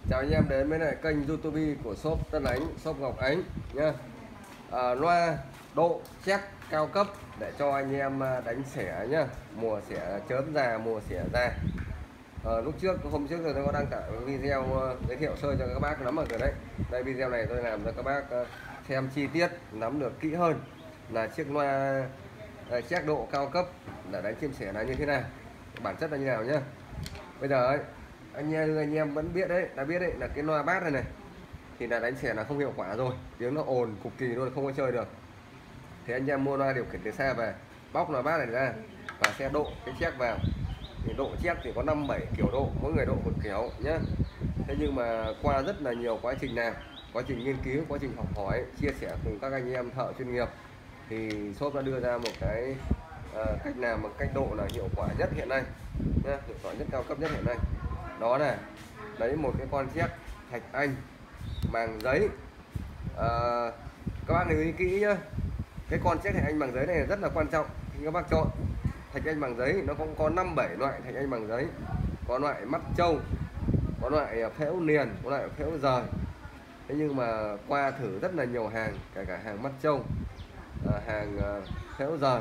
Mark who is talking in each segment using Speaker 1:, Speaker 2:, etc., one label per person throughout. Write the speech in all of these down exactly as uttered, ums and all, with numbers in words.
Speaker 1: Chào anh em đến với lại kênh YouTube của shop Tân Ánh, shop Ngọc Ánh nhá. À, loa độ check cao cấp để cho anh em đánh xẻ nhá, mùa xẻ chớm già, mùa xẻ già. À, lúc trước hôm trước rồi tôi có đăng tải video uh, giới thiệu sơ cho các bác nắm được rồi đấy. Đây video này tôi làm cho các bác uh, xem chi tiết, nắm được kỹ hơn là chiếc loa uh, check độ cao cấp để đánh chim sẻ là như thế nào, bản chất là như nào nhá. Bây giờ ấy, anh em anh em vẫn biết đấy, đã biết đấy là cái loa bass này này thì là đánh xẻ là không hiệu quả rồi, tiếng nó ồn cực kỳ luôn, không có chơi được. Thì anh em mua loa điều khiển từ xa về, bóc loa bass này ra và sẽ độ cái check vào. Thì độ check thì có năm bảy kiểu độ, mỗi người độ một kiểu nhé. Thế nhưng mà qua rất là nhiều quá trình làm, quá trình nghiên cứu, quá trình học hỏi, chia sẻ cùng các anh em thợ chuyên nghiệp, thì shop đã đưa ra một cái uh, cách làm, một cách độ là hiệu quả nhất hiện nay nhé, hiệu quả nhất, cao cấp nhất hiện nay. Đó là lấy một cái con check thạch anh bằng giấy. À, các bác lưu ý kỹ nhá, cái con check thạch anh bằng giấy này rất là quan trọng khi các bác chọn. Thạch anh bằng giấy nó cũng có năm bảy loại thạch anh bằng giấy, có loại mắt trâu, có loại phễu niền, có loại phễu rời. Thế nhưng mà qua thử rất là nhiều hàng, kể cả hàng mắt trâu, à, hàng phễu rời,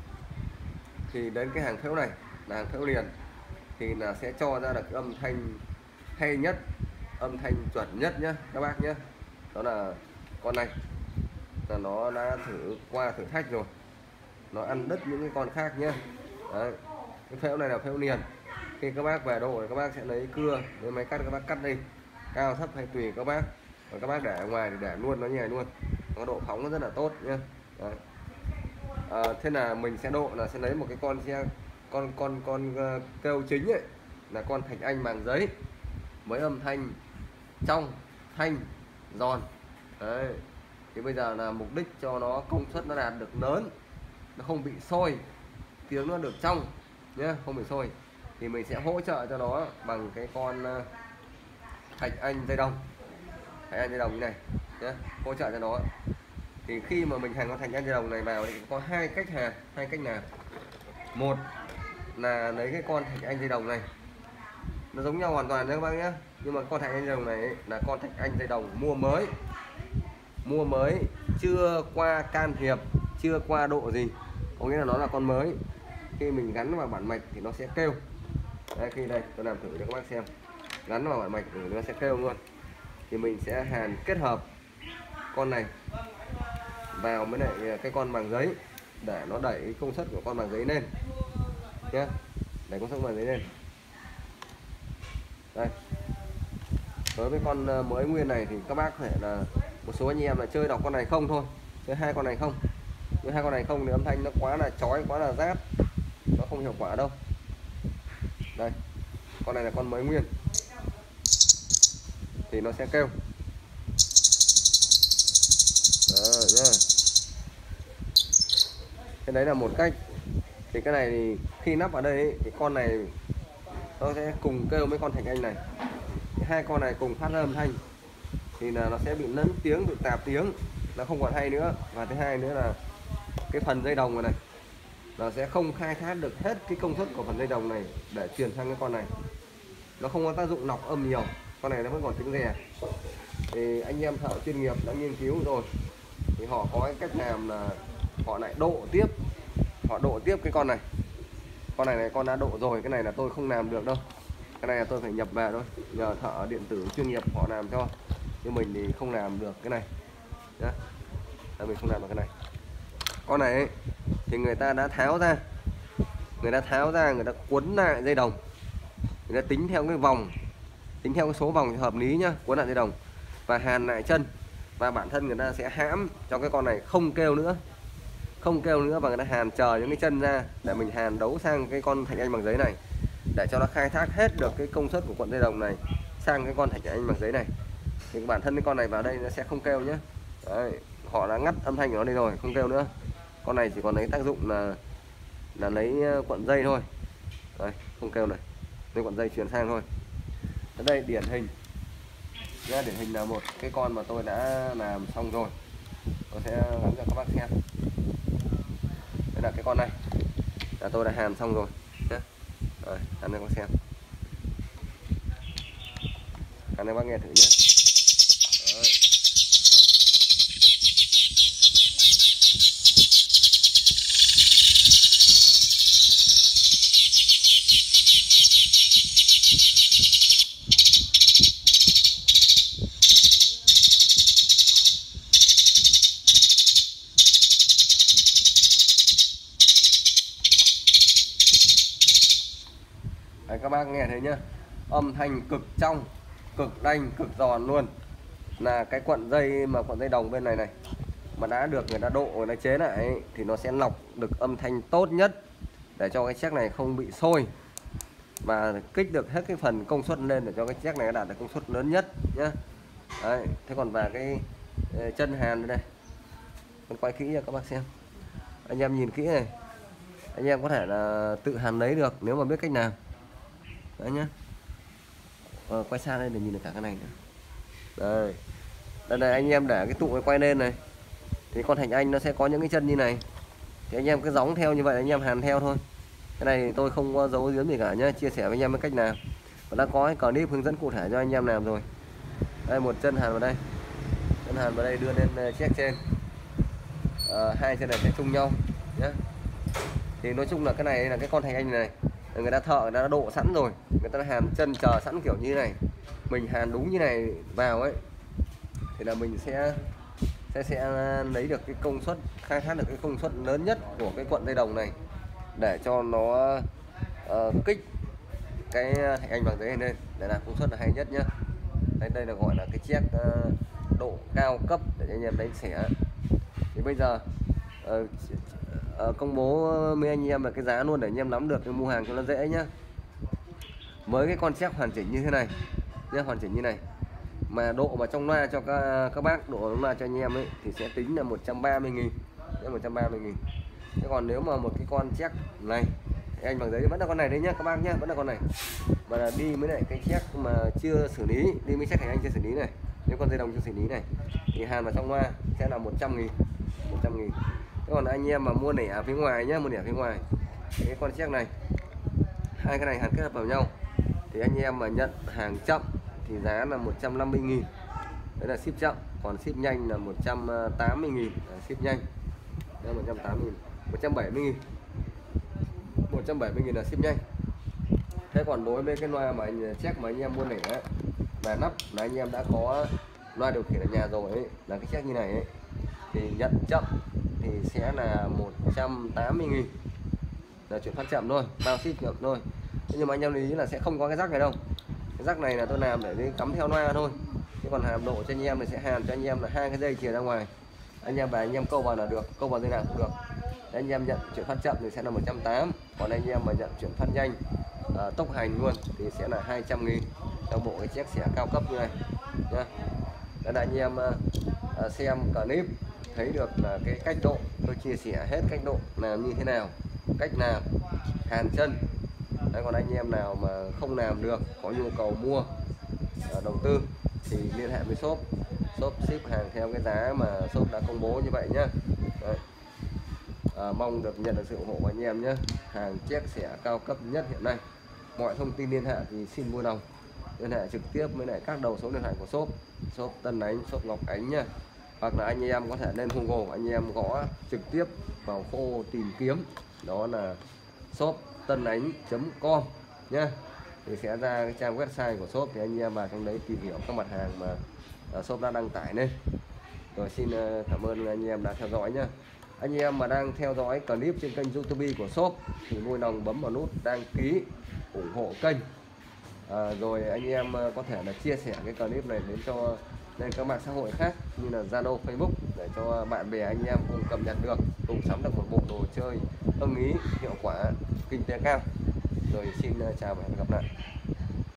Speaker 1: thì đến cái hàng phễu này là hàng phễu niền thì là sẽ cho ra được cái âm thanh hay nhất, âm thanh chuẩn nhất nhé các bác nhé. Đó là con này là nó đã thử qua thử thách rồi, nó ăn đứt những cái con khác nhé. Đấy. Cái phễu này là phễu niền, khi các bác về độ thì các bác sẽ lấy cưa với máy cắt, các bác cắt đi cao thấp hay tùy các bác, và các bác để ở ngoài thì để luôn nó như này luôn, nó độ phóng nó rất là tốt nhé. Đấy. À, thế là mình sẽ độ là sẽ lấy một cái con xe con con con uh, kêu chính ấy là con thạch anh bằng giấy với âm thanh trong, thanh, giòn. Đấy. Thì bây giờ là mục đích cho nó công suất nó đạt được lớn, nó không bị sôi, tiếng nó được trong nhé, không bị sôi, thì mình sẽ hỗ trợ cho nó bằng cái con uh, thạch anh dây đồng, thạch anh dây đồng như này nhé, hỗ trợ cho nó. Thì khi mà mình hàn con thạch anh dây đồng này vào thì có hai cách hàn, hai cách nào. Một là lấy cái con thạch anh dây đồng này, nó giống nhau hoàn toàn đấy các bác nhé, nhưng mà con thạch anh dây đồng này ấy, là con thạch anh dây đồng mua mới, mua mới chưa qua can thiệp, chưa qua độ gì, có nghĩa là nó là con mới. Khi mình gắn vào bản mạch thì nó sẽ kêu. Đây, khi đây tôi làm thử cho các bác xem, gắn vào bản mạch thì nó sẽ kêu luôn. Thì mình sẽ hàn kết hợp con này vào với lại cái con bằng giấy để nó đẩy công suất của con bằng giấy lên nhé, đẩy công suất bằng giấy lên. Đây, đối với con mới nguyên này thì các bác có thể là một số anh em là chơi đọc con này không thôi, chơi hai con này không, chơi hai con này không thì âm thanh nó quá là chói, quá là rát, nó không hiệu quả đâu. Đây, con này là con mới nguyên thì nó sẽ kêu. Đó, nhá. Thế đấy là một cách. Thì cái này thì khi nắp ở đây ấy, thì con này nó sẽ cùng kêu với con thạch anh này, hai con này cùng phát ra âm thanh thì là nó sẽ bị lấn tiếng, bị tạp tiếng, nó không còn hay nữa. Và thứ hai nữa là cái phần dây đồng này, này nó sẽ không khai thác được hết cái công suất của phần dây đồng này để truyền sang cái con này, nó không có tác dụng lọc âm nhiều, con này nó vẫn còn tiếng rè. Thì anh em thợ chuyên nghiệp đã nghiên cứu rồi thì họ có cái cách làm là họ lại độ tiếp, họ độ tiếp cái con này. Con này này con đã độ rồi, cái này là tôi không làm được đâu, cái này là tôi phải nhập về thôi, nhờ thợ điện tử chuyên nghiệp họ làm cho, nhưng mình thì không làm được cái này nhá, là mình không làm được cái này. Con này ấy, thì người ta đã tháo ra, người ta tháo ra, người ta cuốn lại dây đồng, người ta tính theo cái vòng, tính theo cái số vòng hợp lý nhá, cuốn lại dây đồng và hàn lại chân, và bản thân người ta sẽ hãm cho cái con này không kêu nữa, không kêu nữa, và người ta hàn chờ những cái chân ra để mình hàn đấu sang cái con thạch anh bằng giấy này để cho nó khai thác hết được cái công suất của cuộn dây đồng này sang cái con thạch anh bằng giấy này. Thì bản thân cái con này vào đây nó sẽ không kêu nhé. Đấy, họ đã ngắt âm thanh của nó đi rồi, không kêu nữa. Con này chỉ còn lấy tác dụng là là lấy cuộn dây thôi. Đây, không kêu này, lấy cuộn dây truyền sang thôi. Ở đây điển hình nha, điển hình là một cái con mà tôi đã làm xong rồi, tôi sẽ gắn cho các bác xem. Đây là cái con này là tôi đã hàn xong rồi nhé. Rồi, hàn cho các bác xem. Hàn này bác nghe thử nhé. Đấy. Đấy, các bác nghe thấy nhá, âm thanh cực trong, cực đanh, cực giòn luôn. Là cái cuộn dây mà cuộn dây đồng bên này này mà đã được người ta độ, người ta chế lại ấy, thì nó sẽ lọc được âm thanh tốt nhất để cho cái chiếc này không bị sôi và kích được hết cái phần công suất lên để cho cái chiếc này đạt được công suất lớn nhất nhá. Đấy, thế còn về cái chân hàn đây, con quay kỹ cho các bác xem, anh em nhìn kỹ này, anh em có thể là tự hàn lấy được nếu mà biết cách nào. Đấy nhá. Ờ, quay xa đây để nhìn được cả cái này nữa. Đây. Đây này, anh em để cái tụ quay lên này thì con Thành Anh nó sẽ có những cái chân như này, thì anh em cứ gióng theo như vậy, anh em hàn theo thôi. Cái này thì tôi không có giấu giếm gì cả nhá, chia sẻ với anh em cái cách nào. Và đã có cái clip hướng dẫn cụ thể cho anh em làm rồi. Đây, một chân hàn vào đây, chân hàn vào đây đưa lên chiếc trên, à, hai chân này sẽ chung nhau nhé. Thì nói chung là cái này là cái con Thành Anh này, này người ta thợ người ta đã độ sẵn rồi, người ta đã hàn chân chờ sẵn kiểu như này, mình hàn đúng như này vào ấy thì là mình sẽ sẽ sẽ lấy được cái công suất, khai thác được cái công suất lớn nhất của cái cuộn dây đồng này để cho nó uh, kích cái Thành Anh bằng giấy này lên để làm công suất là hay nhất nhá. Đây, đây là gọi là cái chiếc uh, độ cao cấp để anh em đánh xẻ. Thì bây giờ uh, uh, công bố với anh em là cái giá luôn để anh em nắm được cái mua hàng cho nó dễ nhá. Với cái con chiếc hoàn chỉnh như thế này nhá, hoàn chỉnh như này mà độ mà trong loa cho các, các bác độ loa cho anh em ấy thì sẽ tính là một trăm ba mươi nghìn, một trăm ba mươi nghìn. Thế còn nếu mà một cái con chiếc này anh bằng giấy vẫn là con này đấy nhá các bác nhá, vẫn là con này mà là đi với lại cái chiếc mà chưa xử lý, đi với chiếc Thành Anh chưa xử lý này, nếu con dây đồng chưa xử lý này thì hàn vào trong loa sẽ là một trăm nghìn, một trăm nghìn. Thế còn anh em mà mua nẻ ở phía ngoài nhá, mua nẻ phía ngoài cái con chiếc này, hai cái này hàn kết hợp vào nhau thì anh em mà nhận hàng chậm thì giá là một trăm năm mươi nghìn, đấy là ship chậm. Còn ship nhanh là một trăm tám mươi nghìn, ship nhanh là một trăm tám mươi nghìn, một trăm bảy mươi nghìn, một trăm bảy mươi nghìn là ship nhanh. Thế còn đối với cái loa mà anh check mà anh em mua nẻ và nắp là anh em đã có loa điều khiển ở nhà rồi ấy, là cái check như này ấy, thì nhận chậm thì sẽ là một trăm tám mươi nghìn, là chuyển phát chậm thôi, bao ship chậm thôi. Thế nhưng mà anh em lưu ý là sẽ không có cái rắc này đâu, cái rắc này là tôi làm để đi cắm theo loa thôi. Thế còn hàm độ cho anh em thì sẽ hàn cho anh em là hai cái dây chìa ra ngoài, anh em và anh em câu vào là được, câu vào dây nào cũng được. Thế anh em nhận chuyển phát chậm thì sẽ là một trăm tám mươi, còn anh em mà nhận chuyển phát nhanh à, tốc hành luôn thì sẽ là hai trăm nghìn trong bộ cái chiếc xẻ cao cấp như này nhá. Đây là anh em à, xem clip thấy được là cái cách độ, tôi chia sẻ hết cách độ làm như thế nào, cách làm hàn chân. Đấy, còn anh em nào mà không làm được, có nhu cầu mua à, đầu tư thì liên hệ với shop, shop ship hàng theo cái giá mà shop đã công bố như vậy nhá. Đấy. À, mong được nhận được sự ủng hộ của anh em nhé. Hàng chiếc xẻ cao cấp nhất hiện nay. Mọi thông tin liên hệ thì xin vui lòng liên hệ trực tiếp với lại các đầu số điện thoại của shop, shop Tân Ánh, shop Ngọc Ánh nhá. Hoặc là anh em có thể lên Google, anh em gõ trực tiếp vào khô tìm kiếm đó là shop tân ánh chấm com nhá, thì sẽ ra cái trang website của shop, thì anh em vào trong đấy tìm hiểu các mặt hàng mà shop đã đăng tải lên. Rồi xin cảm ơn anh em đã theo dõi nhá. Anh em mà đang theo dõi clip trên kênh YouTube của shop thì vui lòng bấm vào nút đăng ký ủng hộ kênh. À, rồi anh em có thể là chia sẻ cái clip này đến cho lên các mạng xã hội khác như là Zalo, Facebook để cho bạn bè anh em cùng cập nhật được, cùng sắm được một bộ đồ chơi ưng ý, hiệu quả, kinh tế cao. Rồi xin chào và hẹn gặp lại.